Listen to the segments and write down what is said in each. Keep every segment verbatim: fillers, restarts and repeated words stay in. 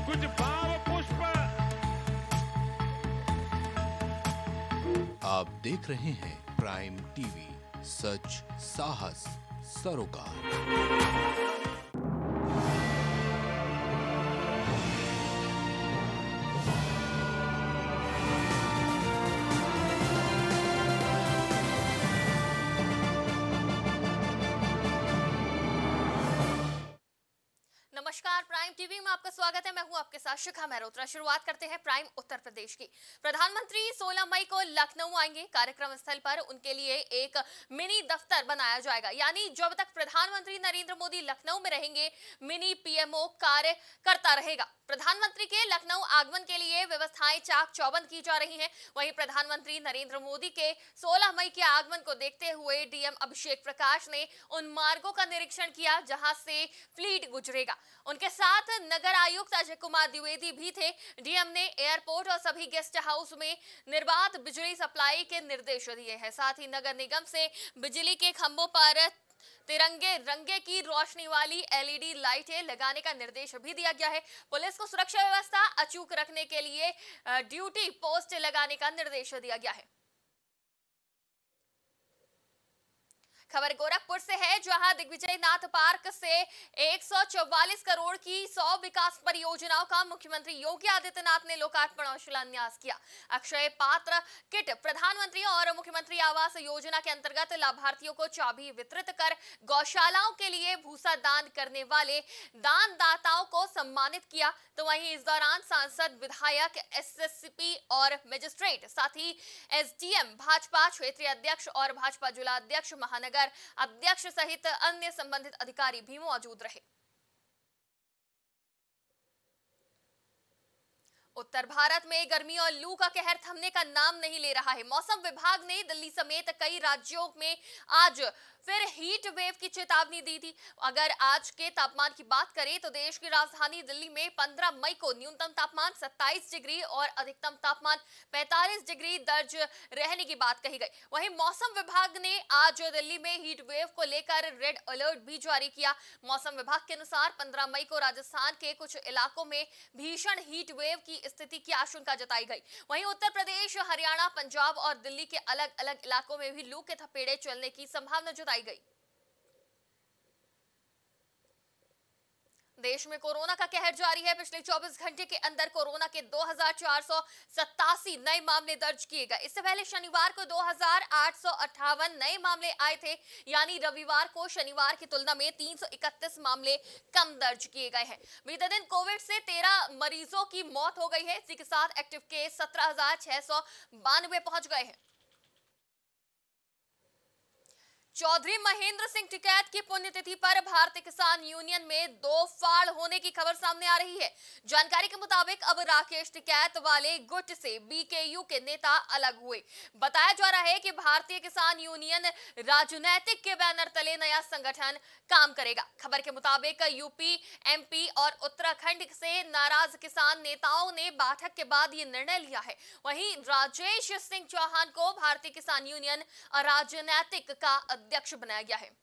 कुछ भाव पुष्प। आप देख रहे हैं प्राइम टीवी, सच साहस सरोकार। नमस्कार, प्राइम टीवी में आपका स्वागत है। मैं हूं आपके साथ शिखा मेहरोत्रा। शुरुआत करते हैं प्राइम उत्तर प्रदेश की। प्रधानमंत्री सोलह मई को लखनऊ आएंगे। कार्यक्रम स्थल पर उनके लिए एक मिनी दफ्तर बनाया जाएगा, यानी जब तक प्रधानमंत्री नरेंद्र मोदी लखनऊ में रहेंगे, मिनी पीएमओ कार्य करता रहेगा। प्रधानमंत्री के लखनऊ आगमन के लिए व्यवस्थाएं चाक चौबंद की जा रही हैं। वहीं प्रधानमंत्री नरेंद्र मोदी के सोलह मई के आगमन को देखते हुए डीएम अभिषेक प्रकाश ने उन मार्गों का निरीक्षण किया जहां से फ्लीट गुजरेगा। उनके साथ नगर आयुक्त अजय कुमार द्विवेदी भी थे। डीएम ने एयरपोर्ट और सभी गेस्ट हाउस में निर्बाध बिजली सप्लाई के निर्देश दिए हैं। साथ ही नगर निगम से बिजली के खंभों पर तिरंगे रंगे की रोशनी वाली एलईडी लाइटें लगाने का निर्देश भी दिया गया है। पुलिस को सुरक्षा व्यवस्था अचूक रखने के लिए ड्यूटी पोस्ट लगाने का निर्देश दिया गया है। खबर गोरखपुर से है, जहां दिग्विजय नाथ पार्क से एक सौ चौवालीस करोड़ की सौ विकास परियोजनाओं का मुख्यमंत्री योगी आदित्यनाथ ने लोकार्पण और शिलान्यास किया। अक्षय पात्र किट प्रधानमंत्री और मुख्यमंत्री आवास योजना के अंतर्गत लाभार्थियों को चाबी वितरित कर गौशालाओं के लिए भूसा दान करने वाले दानदाताओं को सम्मानित किया। तो वहीं इस दौरान सांसद, विधायक, एसएसपी और मजिस्ट्रेट, साथ ही एसडीएम, भाजपा क्षेत्रीय अध्यक्ष और भाजपा जिला अध्यक्ष, महानगर अध्यक्ष सहित अन्य संबंधित अधिकारी भी मौजूद रहे। उत्तर भारत में गर्मी और लू का कहर थमने का नाम नहीं ले रहा है। मौसम विभाग ने दिल्ली समेत कई राज्यों में आज फिर हीट वेव की चेतावनी दी थी। अगर आज के तापमान की बात करें तो देश की राजधानी दिल्ली में पंद्रह मई को न्यूनतम तापमान सत्ताईस डिग्री और अधिकतम तापमान पैंतालीस डिग्री दर्ज रहने की बात कही गई। वहीं मौसम विभाग ने आज दिल्ली में हीट वेव को लेकर रेड अलर्ट भी जारी किया। मौसम विभाग के अनुसार पंद्रह मई को राजस्थान के कुछ इलाकों में भीषण हीट वेव की स्थिति की आशंका जताई गई। वहीं उत्तर प्रदेश, हरियाणा, पंजाब और दिल्ली के अलग अलग इलाकों में भी लू के थपेड़े चलने की संभावना जताई गई। देश में कोरोना का कहर जारी है। पिछले चौबीस घंटे के अंदर कोरोना के दो हजार चार सौ सत्तासी नए मामले दर्ज किए गए। इससे पहले शनिवार को दो हजार आठ सौ अट्ठावन नए मामले आए थे, यानी रविवार को शनिवार की तुलना में तीन सौ इकतीस मामले कम दर्ज किए गए हैं। बीते दिन कोविड से तेरह मरीजों की मौत हो गई है। इसी के साथ एक्टिव केस सत्रह हजार छह सौ बानवे पहुंच गए हैं। चौधरी महेंद्र सिंह टिकैत की पुण्यतिथि पर भारतीय किसान यूनियन में दो फाड़ होने की खबर सामने आ रही है। जानकारी के मुताबिक अब राकेश टिकैत वाले गुट से बीकेयू के नेता अलग हुए। बताया जा रहा है कि भारतीय किसान यूनियन राजनैतिक के बैनर तले नया संगठन काम करेगा। खबर के मुताबिक यूपी, एमपी और उत्तराखंड से नाराज किसान नेताओं ने बैठक के बाद ये निर्णय लिया है। वहीं राजेश सिंह चौहान को भारतीय किसान यूनियन राजनैतिक का अध्यक्ष बनाया गया है।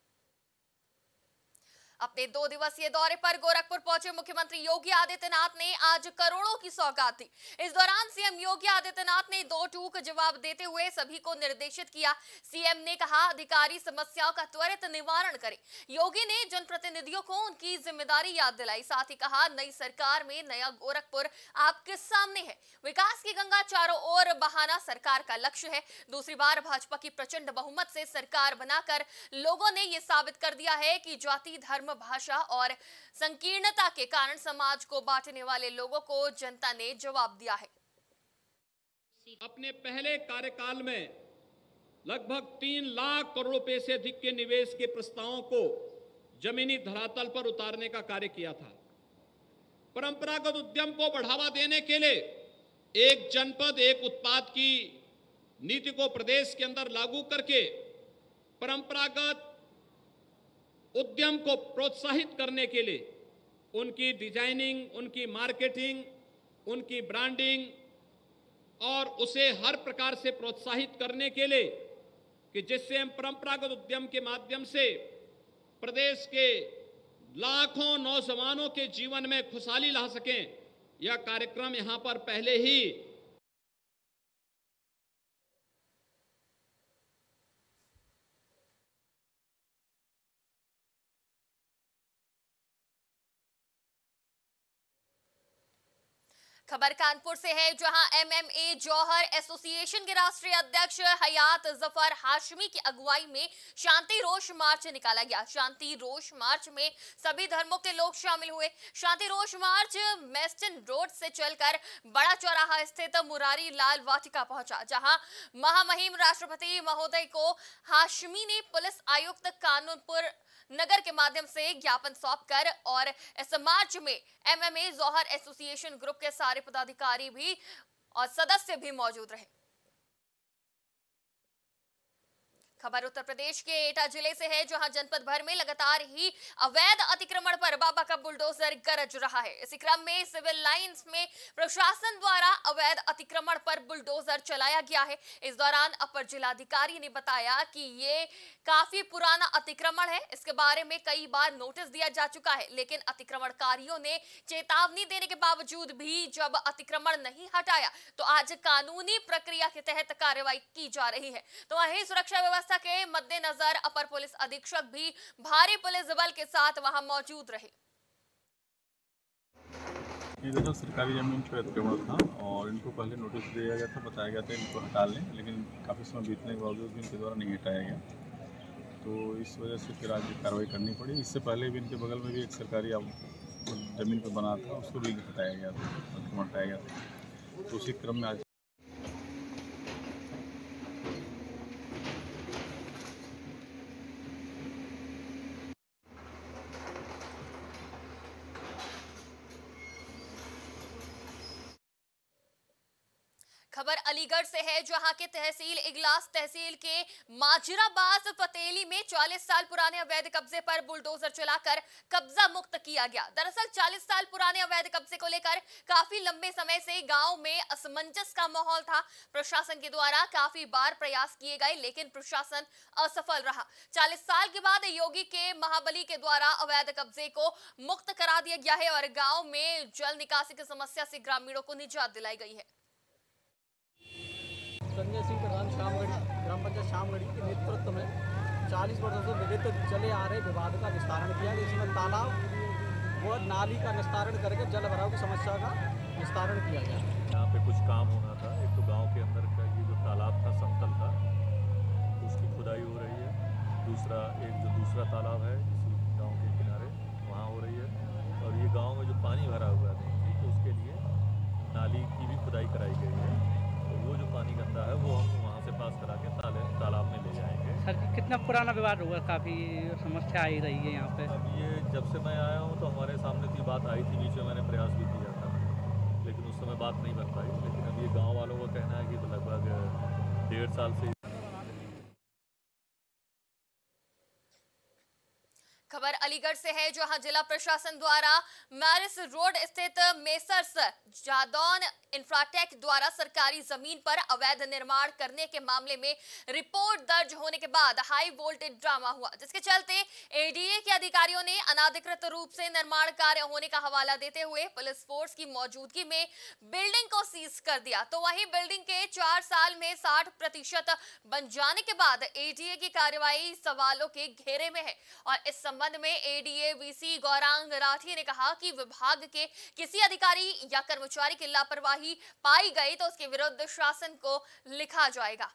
अपने दो दिवसीय दौरे पर गोरखपुर पहुंचे मुख्यमंत्री योगी आदित्यनाथ ने आज करोड़ों की सौगात दी। इस दौरान सीएम योगी आदित्यनाथ ने दो टूक जवाब देते हुए सभी को निर्देशित किया। सीएम ने कहा, अधिकारी समस्याओं का त्वरित निवारण करें। योगी ने जनप्रतिनिधियों को उनकी जिम्मेदारी याद दिलाई। साथ ही कहा, नई सरकार में नया गोरखपुर आपके सामने है। विकास की गंगा चारों ओर बहाना सरकार का लक्ष्य है। दूसरी बार भाजपा की प्रचंड बहुमत से सरकार बनाकर लोगों ने यह साबित कर दिया है कि जाति, धर्म, भाषा और संकीर्णता के कारण समाज को बांटने वाले लोगों को जनता ने जवाब दिया है। अपने पहले कार्यकाल में लगभग तीन लाख करोड़ रुपए से अधिक के निवेश के प्रस्तावों को जमीनी धरातल पर उतारने का कार्य किया था। परंपरागत उद्यम को बढ़ावा देने के लिए एक जनपद एक उत्पाद की नीति को प्रदेश के अंदर लागू करके परंपरागत उद्यम को प्रोत्साहित करने के लिए उनकी डिजाइनिंग, उनकी मार्केटिंग, उनकी ब्रांडिंग और उसे हर प्रकार से प्रोत्साहित करने के लिए कि जिससे हम परंपरागत उद्यम के माध्यम से प्रदेश के लाखों नौजवानों के जीवन में खुशहाली ला सकें, यह कार्यक्रम यहां पर पहले ही खबर कानपुर से है, जहां एमएमए जौहर एसोसिएशन के राष्ट्रीय अध्यक्ष हयात जफर हाशमी की अगुवाई में शांति रोष मार्च निकाला गया। शांति रोष मार्च में सभी धर्मों के लोग शामिल हुए। शांति रोष मार्च मेस्टन रोड से चलकर बड़ा चौराहा स्थित मुरारी लाल वाटिका पहुंचा, जहां महामहिम राष्ट्रपति महोदय को हाशमी ने पुलिस आयुक्त कानूनपुर नगर के माध्यम से ज्ञापन सौंपकर और इस मार्च में एमएमए जौहर एसोसिएशन ग्रुप के सारे पदाधिकारी भी और सदस्य भी मौजूद रहे। खबर उत्तर प्रदेश के एटा जिले से है, जहां जनपद भर में लगातार ही अवैध अतिक्रमण पर बाबा का बुलडोजर गरज रहा है। इसी क्रम में सिविल लाइंस में प्रशासन द्वारा अवैध अतिक्रमण पर बुलडोजर चलाया गया है। इस दौरान अपर जिलाधिकारी ने बताया कि ये काफी पुराना अतिक्रमण है, इसके बारे में कई बार नोटिस दिया जा चुका है, लेकिन अतिक्रमणकारियों ने चेतावनी देने के बावजूद भी जब अतिक्रमण नहीं हटाया तो आज कानूनी प्रक्रिया के तहत कार्रवाई की जा रही है। तो वहीं सुरक्षा व्यवस्था के मद्देनजर अपर पुलिस अधीक्षक भी भारी पुलिस बल के साथ वहां मौजूद रहे। ये देखो सरकारी जमीन पर अतिक्रमण था और इनको पहले नोटिस दिया गया था, बताया गया था इनको हटा लें, लेकिन काफ़ी समय बीतने के बावजूद भी इनके द्वारा नहीं हटाया गया, तो इस वजह से फिर आज कार्रवाई करनी पड़ी। इससे पहले भी इनके बगल में भी एक सरकारी जमीन पर बना था, उसको भी हटाया गया था, अतिक्रमण हटाया गया था, तो उसी क्रम में आज खबर अलीगढ़ से है, जहां के तहसील इगलास तहसील के माजराबाज पतेली में चालीस साल पुराने अवैध कब्जे पर बुलडोजर चलाकर कब्जा मुक्त किया गया। दरअसल चालीस साल पुराने अवैध कब्जे को लेकर काफी लंबे समय से गांव में असमंजस का माहौल था। प्रशासन के द्वारा काफी बार प्रयास किए गए, लेकिन प्रशासन असफल रहा। चालीस साल के बाद योगी के महाबली के द्वारा अवैध कब्जे को मुक्त करा दिया गया है और गाँव में जल निकासी की समस्या से ग्रामीणों को निजात दिलाई गई है। संजय सिंह प्रधान शामगढ़ी ग्राम पंचायत शामगढ़ी के नेतृत्व में चालीस वर्षों से विघटित चले आ रहे विवाद का निस्तारण किया गया। इसमें तालाब व नाली का निस्तारण करके जल भराव की समस्या का निस्तारण किया गया। यहाँ पे कुछ काम होना था। एक तो गांव के अंदर का ये जो तालाब था समतल था, उसकी खुदाई हो रही है। दूसरा एक जो दूसरा तालाब है इसी गाँव के किनारे वहाँ हो रही है, और ये गाँव में जो पानी भरा हुआ है तो उसके लिए नाली की भी खुदाई कराई गई है। वो जो पानी गंदा है वो हम वहाँ से पास करा के ताले तालाब में ले जाएंगे। सर कितना पुराना विवाद हुआ, काफ़ी समस्या आई रही है यहाँ पे। अब ये जब से मैं आया हूँ तो हमारे सामने तो बात आई थी, बीच में मैंने प्रयास भी किया था, लेकिन उस समय बात नहीं बन पाई। लेकिन अब ये गाँव वालों का कहना है कि लगभग डेढ़ साल से। खबर अलीगढ़ से है, जहां जिला प्रशासन द्वारा मैरिस रोड स्थित मेसर्स जादौन इंफ्राटेक द्वारा सरकारी जमीन पर अवैध निर्माण करने के मामले में रिपोर्ट दर्ज होने के बाद हाई वोल्टेज ड्रामा हुआ, जिसके चलते एडीए के अधिकारियों ने अनाधिकृत रूप से निर्माण कार्य होने का हवाला देते हुए पुलिस फोर्स की मौजूदगी में बिल्डिंग को सीज कर दिया। तो वहीं बिल्डिंग के चार साल में साठ प्रतिशत बन जाने के बाद एडीए की कार्रवाई सवालों के घेरे में है। और इस संबंध में एडीए वीसी गौरांग राठी ने कहा कि विभाग के किसी अधिकारी या कर्मचारी की लापरवाही पाई गई तो उसके विरुद्ध शासन को लिखा जाएगा।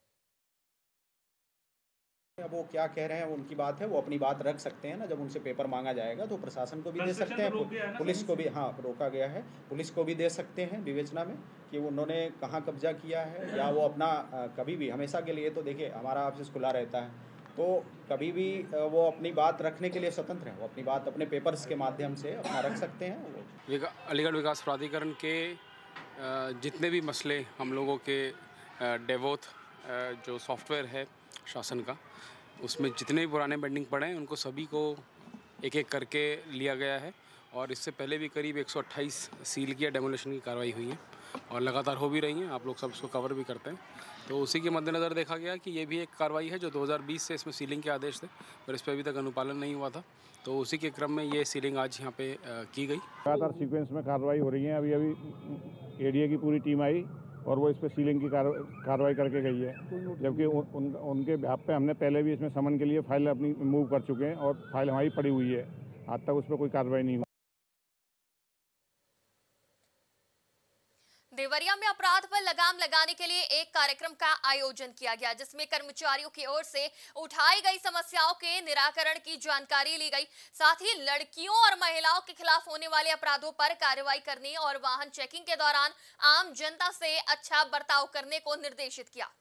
वो क्या कह रहे हैं उनकी बात है, वो अपनी बात रख सकते हैं ना। जब उनसे पेपर मांगा जाएगा तो प्रशासन को भी दे सकते हैं, पुलिस को भी, हाँ रोका गया है, पुलिस को भी दे सकते हैं विवेचना में कि उन्होंने कहाँ कब्जा किया है, या वो अपना कभी भी हमेशा के लिए, तो देखिए हमारा ऑफिस खुला रहता है, तो कभी भी वो अपनी बात रखने के लिए स्वतंत्र है। वो अपनी बात अपने पेपर्स के माध्यम से अपना रख सकते हैं। अलीगढ़ विकास प्राधिकरण के जितने भी मसले हम लोगों के डेवोथ जो सॉफ्टवेयर है शासन का, उसमें जितने भी पुराने पेंडिंग पड़े हैं उनको सभी को एक एक करके लिया गया है और इससे पहले भी करीब एक सौ अट्ठाईस सील की या डेमोलिशन की कार्रवाई हुई है और लगातार हो भी रही हैं। आप लोग सब इसको कवर भी करते हैं। तो उसी के मद्देनज़र देखा गया कि ये भी एक कार्रवाई है जो दो हज़ार बीस से इसमें सीलिंग के आदेश थे, पर इस पर अभी तक अनुपालन नहीं हुआ था। तो उसी के क्रम में ये सीलिंग आज यहाँ पे की गई। लगातार सीक्वेंस में कार्रवाई हो रही है। अभी अभी एडीए की पूरी टीम आई और वो इस पर सीलिंग की कार्रवाई करके गई है, जबकि उन, उन, उनके बिहाफ पे हमने पहले भी इसमें समन के लिए फाइल अपनी मूव कर चुके हैं और फाइल हमारी पड़ी हुई है। आज तक उस पर कोई कार्रवाई नहीं हुई। देवरिया में अपराध पर लगाम लगाने के लिए एक कार्यक्रम का आयोजन किया गया, जिसमें कर्मचारियों की ओर से उठाई गई समस्याओं के निराकरण की जानकारी ली गई। साथ ही लड़कियों और महिलाओं के खिलाफ होने वाले अपराधों पर कार्रवाई करने और वाहन चेकिंग के दौरान आम जनता से अच्छा बर्ताव करने को निर्देशित किया।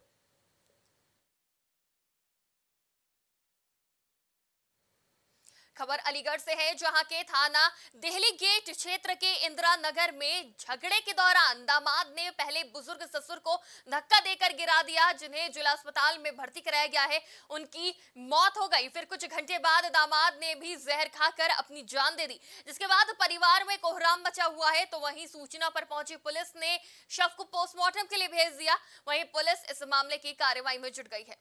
खबर अलीगढ़ से है, जहां के थाना दिल्ली गेट क्षेत्र के इंदिरा नगर में झगड़े के दौरान दामाद ने पहले बुजुर्ग ससुर को धक्का देकर गिरा दिया, जिन्हें जिला अस्पताल में भर्ती कराया गया है। उनकी मौत हो गई। फिर कुछ घंटे बाद दामाद ने भी जहर खाकर अपनी जान दे दी, जिसके बाद परिवार में कोहराम मचा हुआ है। तो वहीं सूचना पर पहुंची पुलिस ने शव को पोस्टमार्टम के लिए भेज दिया। वहीं पुलिस इस मामले की कार्रवाई में जुट गई है।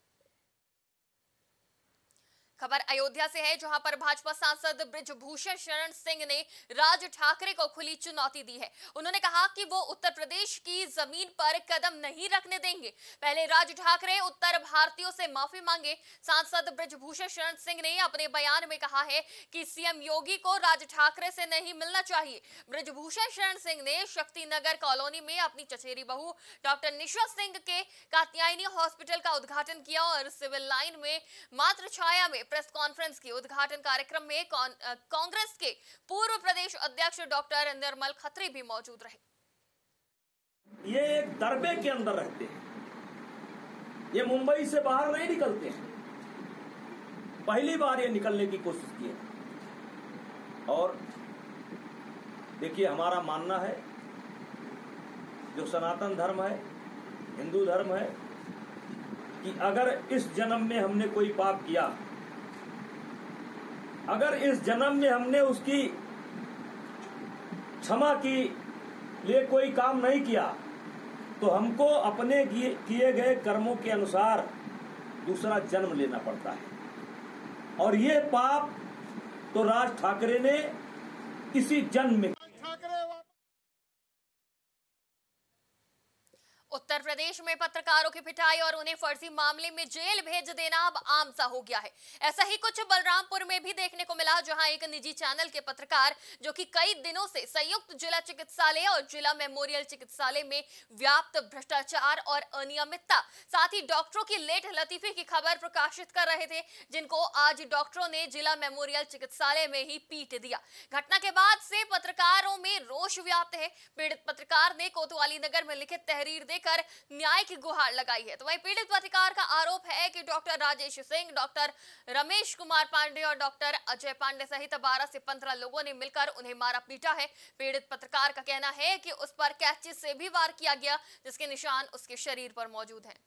खबर अयोध्या से है, जहां पर भाजपा सांसद बृजभूषण शरण सिंह ने राज ठाकरे को खुली चुनौती दी है। उन्होंने कहा कि वो उत्तर प्रदेश की जमीन पर कदम नहीं रखने देंगे। पहले राज ठाकरे उत्तर भारतीयों से माफी मांगे। सांसद बृजभूषण शरण सिंह ने अपने बयान में कहा है कि सीएम योगी को राज ठाकरे से नहीं मिलना चाहिए। बृजभूषण शरण सिंह ने शक्तिनगर कॉलोनी में अपनी चचेरी बहू डॉक्टर निशा सिंह के कात्यायनी हॉस्पिटल का उद्घाटन किया और सिविल लाइन में मातृ छाया में प्रेस कॉन्फ्रेंस की। उद्घाटन कार्यक्रम में कांग्रेस के पूर्व प्रदेश अध्यक्ष डॉक्टर निर्मल खत्री भी मौजूद रहे। ये एक दरबे के अंदर रहते हैं, ये मुंबई से बाहर नहीं निकलते हैं। पहली बार ये निकलने की कोशिश की है। और देखिए, हमारा मानना है, जो सनातन धर्म है, हिंदू धर्म है, कि अगर इस जन्म में हमने कोई पाप किया, अगर इस जन्म में हमने उसकी क्षमा की लिए कोई काम नहीं किया, तो हमको अपने किए गए कर्मों के अनुसार दूसरा जन्म लेना पड़ता है। और ये पाप तो राज ठाकरे ने इसी जन्म में। उत्तर प्रदेश में पत्रकारों की पिटाई और उन्हें फर्जी मामले में जेल भेज देना अब आम सा हो गया है। ऐसा ही कुछ बलरामपुर में भी देखने को मिला, जहां एक निजी चैनल के पत्रकार, जो कि कई दिनों से संयुक्त जिला चिकित्सालय और जिला मेमोरियल चिकित्सालय में व्याप्त भ्रष्टाचार और अनियमितता, साथ ही डॉक्टरों की लेट लतीफे की खबर प्रकाशित कर रहे थे, जिनको आज डॉक्टरों ने जिला मेमोरियल चिकित्सालय में ही पीट दिया। घटना के बाद से पत्रकारों में रोष व्याप्त है। पीड़ित पत्रकार ने कोतवाली नगर में लिखित तहरीर देकर न्याय की गुहार लगाई है। तो वहीं पीड़ित पत्रकार का आरोप है कि डॉक्टर राजेश सिंह, डॉक्टर रमेश कुमार पांडे और डॉक्टर अजय पांडे सहित बारह से पंद्रह लोगों ने मिलकर उन्हें मारा पीटा है। पीड़ित पत्रकार का कहना है कि उस पर कैंची से भी वार किया गया, जिसके निशान उसके शरीर पर मौजूद हैं।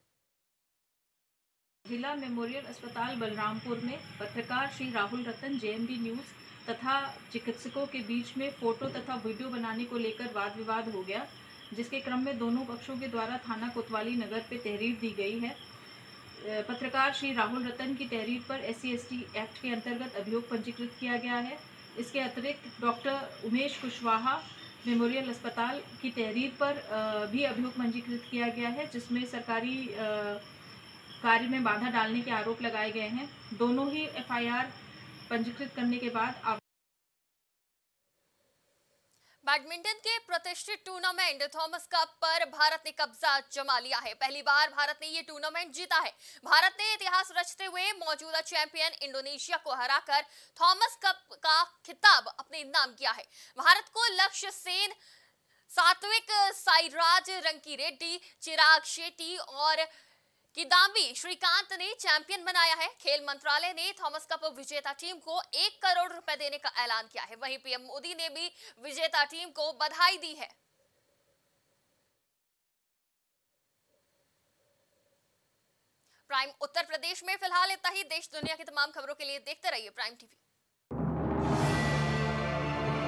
जिला मेमोरियल अस्पताल बलरामपुर में पत्रकार श्री राहुल रतन जेएमबी न्यूज तथा चिकित्सकों के बीच में फोटो तथा वीडियो बनाने को लेकर वाद विवाद हो गया, जिसके क्रम में दोनों पक्षों के द्वारा थाना कोतवाली नगर पे तहरीर दी गई है। पत्रकार श्री राहुल रतन की तहरीर पर S C S T act के अंतर्गत अभियोग पंजीकृत किया गया है। इसके अतिरिक्त डॉक्टर उमेश कुशवाहा मेमोरियल अस्पताल की तहरीर पर भी अभियोग पंजीकृत किया गया है, जिसमें सरकारी कार्य में बाधा डालने के आरोप लगाए गए हैं। दोनों ही एफ आई आर पंजीकृत करने के बाद बैडमिंटन के प्रतिष्ठित टूर्नामेंट थॉमस कप पर भारत ने कब्जा जमा लिया है। पहली बार भारत ने ये टूर्नामेंट जीता है। भारत ने इतिहास रचते हुए मौजूदा चैंपियन इंडोनेशिया को हराकर थॉमस कप का खिताब अपने नाम किया है। भारत को लक्ष्य सेन, सात्विक साईराज रंकीरेड्डी, चिराग शेट्टी और किदाम्बी श्रीकांत ने चैंपियन बनाया है। खेल मंत्रालय ने थॉमस कप विजेता टीम को एक करोड़ रुपए देने का ऐलान किया है। वहीं पीएम मोदी ने भी विजेता टीम को बधाई दी है। प्राइम उत्तर प्रदेश में फिलहाल इतना ही। देश दुनिया की तमाम खबरों के लिए देखते रहिए प्राइम टीवी।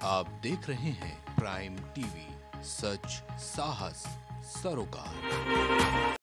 आप देख रहे हैं प्राइम टीवी, सच साहस सरोकार।